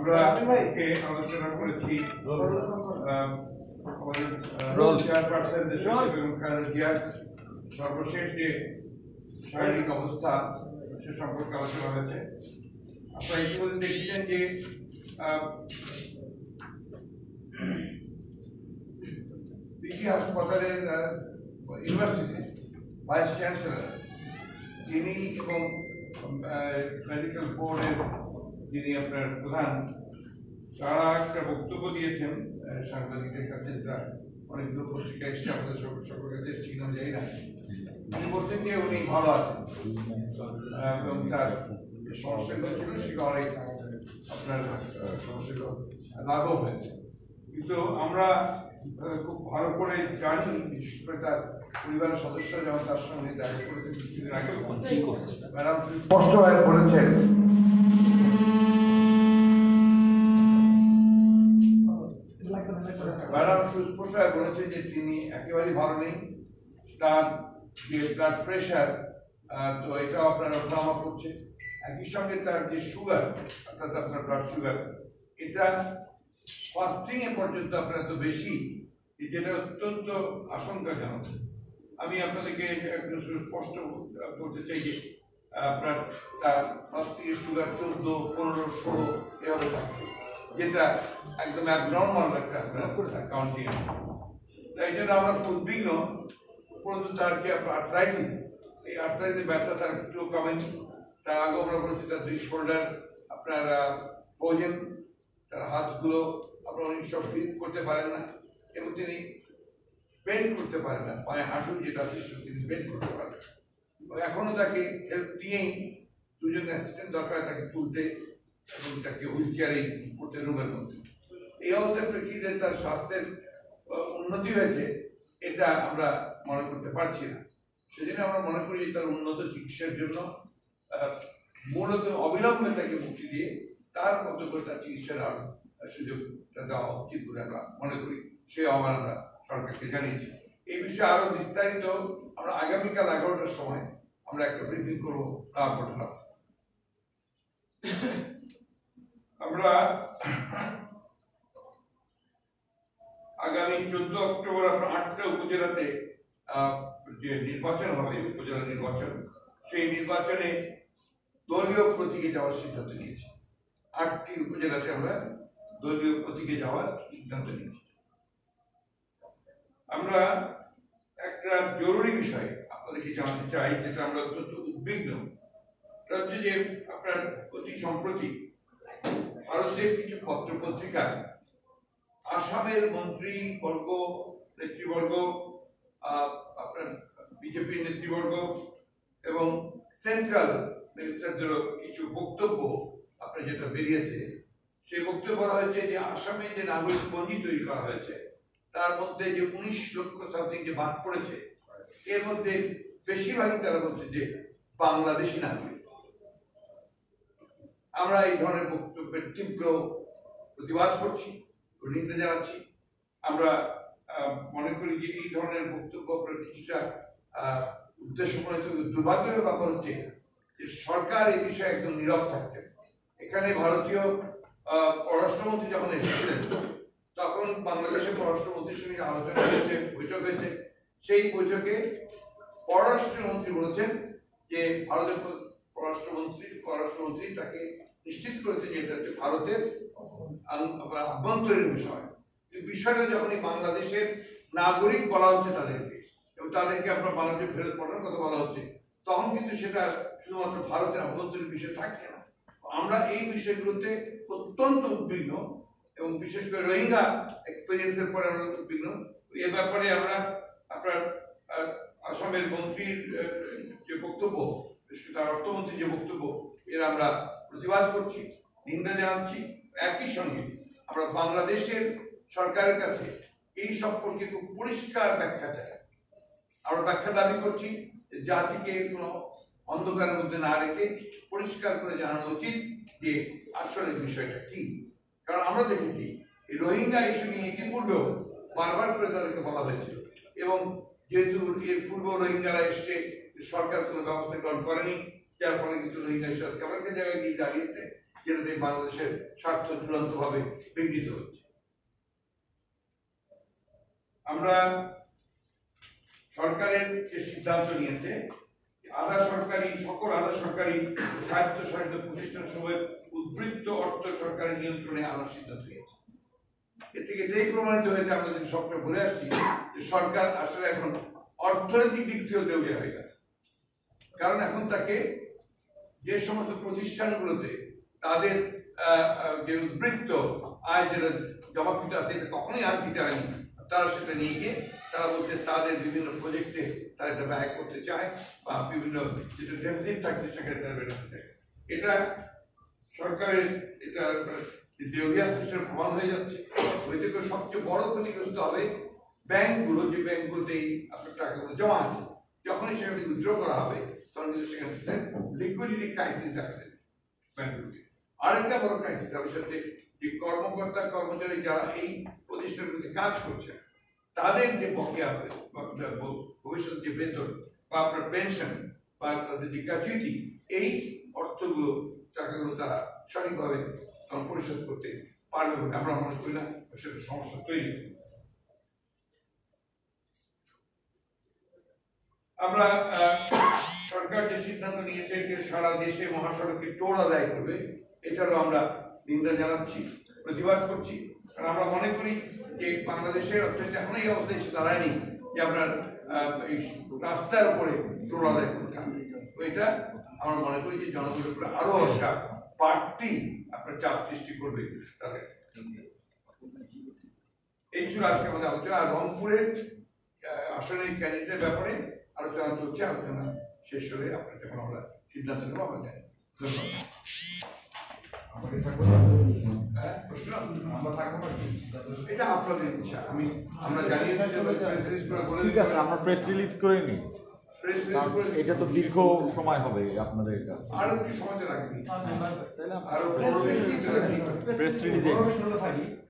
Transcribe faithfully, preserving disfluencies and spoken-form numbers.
আমরা আলোচনা করেছি চেয়ারপারসন বেগম খালেদা জিয়ার সর্বশেষ যে শারীরিক অবস্থা সে সম্পর্কে আলোচনা হয়েছে। আপনারা ইতিমধ্যে দেখেছেন যে পিজি হাসপাতালের ইউনিভার্সিটি ভাইস চ্যান্সেলর তিনি এবং মেডিকেল বোর্ডের যিনি আপনার প্রধান, তারা একটা বক্তব্য দিয়েছেন সাংবাদিকদের কাছে, যেটা অনেকগুলো পত্রিকা এসছে, আমাদের সকলের কাছে এসছে কিনা যাই না। উনি বলছেন যে উনি ভালো আছেন এবং তার সমস্যাগুলো ছিল সেটা অনেক আপনার সমস্যাগুলো লাঘব হয়েছে। কিন্তু আমরা খুব ভালো করে জানি, বিশেষ করে তার পরিবারের সদস্যরা যেমন তার সঙ্গে দেখা করেছেন কিছুদিন আগে, ম্যাডাম স্পষ্টভাবে বলেছেন ম্যাডাম সুস্পষ্টভাবে বলেছে যে তিনি একেবারেই ভালো নেই। তার যে ব্লাড প্রেশার, তো এটাও আপনার ওঠানামা করছে। একই সঙ্গে তার যে সুগার, অর্থাৎ আপনার ব্লাড সুগার, এটা ফাস্টিং এ পর্যন্ত আপনার তো বেশি, যেটা অত্যন্ত আশঙ্কাজনক। আমি আপনাদেরকে স্পষ্ট করতে চাই যে আপনার তার ফাস্টিং এর সুগার চোদ্দ পনেরো ষোলো এভাবে থাকছে, যেটা একদম অ্যাবনর্মাল একটা আপনার কাউন্টিং। তাই জন্য আমরা উদ্বিগ্ন। পরন্তু তার যে আর্থ্রাইটিস, এই আর্থ্রাইটিস ব্যথা তার একটু কমেনি। তার আগে আমরা বলেছি তার দুই শোল্ডার আপনার ফ্রোজেন, তার হাতগুলো আপনার অনেক সব ফিট করতে পারেন না এবং তিনি বেন্ড করতে পারেন না, পায়ে হাঁটু যেটা তিনি বেন্ড করতে পারেন। এখনো তাকে হেল্প নিয়েই দুজন অ্যাসিস্ট্যান্ট দরকার তাকে তুলতে এবং তাকে হুইল চেয়ারে করতে রুমের মধ্যে। এই অবস্থার প্রেক্ষিতে তার স্বাস্থ্যের উন্নতি হয়েছে এটা আমরা মনে করতে পারছি না। সেজন্য আমরা মনে করি তার উন্নত চিকিৎসার জন্য মূলত অবিলম্বে তাকে মুক্তি দিয়ে তার মতো করে তার চিকিৎসার সুযোগটা দেওয়া উচিত বলে আমরা মনে করি। সেই আহ্বান আমরা সরকারকে জানিয়েছি। এই বিষয়ে আরো বিস্তারিত আমরা আগামীকাল এগারোটার সময় আমরা একটা ব্রিফিং করবো রামপটনা। আমরা আগামী চোদ্দ অক্টোবর আপনার আটটা উপজেলাতে যে নির্বাচন হবে, উপজেলা নির্বাচন, সেই নির্বাচনে দলীয় প্রতীকে যাওয়ার সিদ্ধান্ত নিয়েছি। আটটি উপজেলাতে আমরা দলীয় প্রতীকে যাওয়ার সিদ্ধান্ত নিয়েছি। আমরা একটা জরুরি বিষয় আপনাদেরকে জানতে চাই, যেটা আমরা অত্যন্ত উদ্বিগ্ন। এটা হচ্ছে যে আপনার অতি সম্প্রতি ভারতের কিছু পত্র পত্রিকায় আসামের মন্ত্রী বর্গ, নেতৃবর্গ, আপনার বিজেপির নেতৃবর্গ এবং সেন্ট্রাল মিনিস্টারদেরও কিছু বক্তব্য আপনার যেটা বেরিয়েছে, সেই বক্তব্য বলা হয়েছে যে আসামে যে নাগরিক পঞ্জি তৈরি করা হয়েছে তার মধ্যে যে উনিশ লক্ষ সামথিং যে বাদ পড়েছে, এর মধ্যে বেশিরভাগই তারা বলছে যে বাংলাদেশি নাগরিক। আমরা এই ধরনের বক্তব্যের তীব্র প্রতিবাদ করছি, নিন্দা জানাচ্ছি। আমরা মনে করি যে এই ধরনের বক্তব্য কিছুটা উদ্দেশ্য প্রণীত। দুর্ভাগ্যের ব্যাপার হচ্ছে যে সরকার এই বিষয়ে একদম নীরব থাকতেন। এখানে ভারতীয় পররাষ্ট্রমন্ত্রী যখন এসেছিলেন তখন বাংলাদেশের পররাষ্ট্রমন্ত্রীর সঙ্গে আলোচনা হয়েছে, বৈঠক হয়েছে। সেই বৈঠকে পররাষ্ট্রমন্ত্রী বলেছেন যে ভারতের পররাষ্ট্রমন্ত্রী পররাষ্ট্রমন্ত্রী তাকে নিশ্চিত করেছে যে এটা হচ্ছে ভারতের আভ্যন্তরীণ বিষয়। বিষয়টা যখনই বাংলাদেশের নাগরিক বলা হচ্ছে তাদেরকে এবং তাদেরকে আপনার বাংলাদেশে ফেরত পাঠানোর কথা বলা হচ্ছে, তখন কিন্তু সেটা শুধুমাত্র ভারতের আভ্যন্তরীণ বিষয় থাকছে না। আমরা এই বিষয়গুলোতে অত্যন্ত উদ্বিগ্ন এবং বিশেষ করে রোহিঙ্গা এক্সপেরিয়েন্সের পরে আমরা উদ্বিগ্ন। এ ব্যাপারে আমরা আপনার আসামের মন্ত্রীর যে বক্তব্য, তার অর্থমন্ত্রীর যে বক্তব্য, এর আমরা প্রতিবাদ করছি, নিন্দা জানাচ্ছি। একই সঙ্গে আমরা বাংলাদেশের সরকারের কাছে এই সম্পর্কে খুব পরিষ্কার ব্যাখ্যা চাই। আমরা ব্যাখ্যা দাবি করছি যে জাতিকে কোনো অন্ধকারের মধ্যে না রেখে পরিষ্কার করে জানানো উচিত যে আসলে বিষয়টা কি। কারণ আমরা দেখেছি এই রোহিঙ্গা ইস্যু নিয়ে ইতিপূর্বেও বারবার করে তাদেরকে বলা হয়েছিল এবং যেহেতু এর পূর্ব রোহিঙ্গারা এসছে, সরকার কোনো ব্যবস্থা গ্রহণ করেনি, যার ফলে কিন্তু রোহিঙ্গা ইস্যু আজকে আমাদের জায়গায় গিয়ে দাঁড়িয়েছে। যেটাতে বাংলাদেশের স্বার্থ চূড়ান্তভাবে বিঘ্নিত হচ্ছে। আমরা সরকারের যে সিদ্ধান্ত নিয়েছে আধা সরকারি সকল আধা সরকারি স্বায়ত্তশাসিত প্রতিষ্ঠান সময়ের উদ্বৃত্ত অর্থ সরকারের নিয়ন্ত্রণে আনার সিদ্ধান্ত নিয়েছে। এ থেকে এটাই প্রমাণিত হয়েছে, আমরা যদি সবসময় বলে আসছি যে সরকার আসলে এখন অর্থনৈতিক দিক থেকেও দেউলিয়া হয়ে গেছে। কারণ এখন তাকে যে সমস্ত প্রতিষ্ঠানগুলোতে তাদের যে উদ্বৃত্ত আয় যেটা জমাকৃত আছে এটা কখনোই আর দিতে হয়নি, তারা সেটা নিয়ে গিয়ে তারা বলছে তাদের বিভিন্ন প্রজেক্টে তারা এটা ব্যয় করতে চায় বা বিভিন্ন যেটা ডেফিসিট থাকছে সেখানে তারা বেরোতে চায়। এটা সরকারের এটা দেউলিয়া প্রতিষ্ঠানের প্রমাণ হয়ে যাচ্ছে। ওই থেকে সবচেয়ে বড় ক্ষতিগ্রস্ত হবে ব্যাংকগুলো, যে ব্যাংকগুলোতে আপনার টাকাগুলো জমা আছে, যখনই সেখান থেকে উইথড্র করা হবে তখন কিন্তু সেখান থেকে লিকুইডিটি ক্রাইসিস দেখা দেবে ব্যাংকগুলোতে। আরেকটা বড় ক্রাইসিস হবে সাথে যে কর্মকর্তা কর্মচারী যারা এই প্রতিষ্ঠানগুলোতে কাজ করছে তাদের যে বকেয়া ভবিষ্যৎ যে বেতন বা আপনার পেনশন বা তাদের যে গ্র্যাচুইটি, এই অর্থগুলো টাকাগুলো তারা সঠিকভাবে পরিশোধ করতে পারবে বলে আমরা মনে করি না, সেটা সমস্যা তৈরি হবে। আমরা সরকার যে সিদ্ধান্ত নিয়েছে যে সারা দেশে মহাসড়কে টোল আদায় করবে, এটারও আমরা নিন্দা জানাচ্ছি, প্রতিবাদ করছি। কারণ আমরা মনে করি যে বাংলাদেশের অর্থনীতি এখন এই অবস্থায় এসে দাঁড়ায়নি যে আপনার এই রাস্তার উপরে টোল আদায় করতে হবে। তো এটা আমরা মনে করি যে জনগণের উপরে আরো একটা বাড়তি আপনার চাপ সৃষ্টি করবে তাদের। এই ছিল আজকে আমাদের আলোচনা। আর রংপুরের আসনের ক্যান্ডিডেটের ব্যাপারে আলোচনা চলছে, আলোচনা শেষ হলে আপনার যখন আমরা সিদ্ধান্ত নেবো আমরা জানি। এটা আপনাদের ইচ্ছা, আমি আমরা জানিয়ে আমরা প্রেস রিলিজ করে নিই, এটা তো দীর্ঘ সময় হবে আপনাদের আরো কি সময় লাগবে, আরো প্রেস রিলিজে